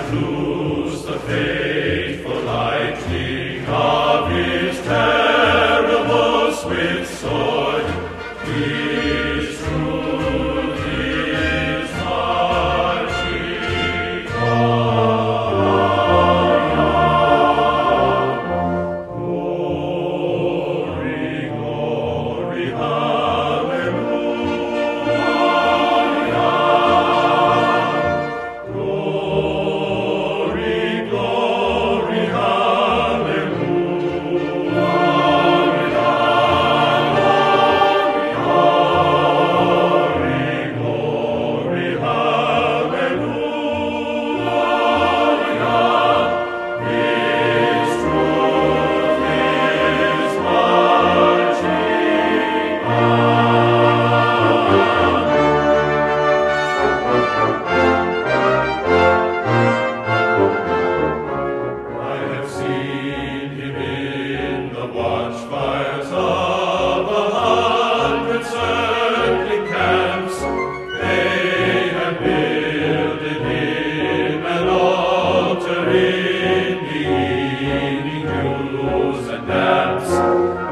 and loose the fateful lightning of his terrible swift sword. His truth is marching on. Glory, glory, hallelujah. Glory, glory, watchfires of 100 circling camps, they had builded him an altar in the evening dews and damps.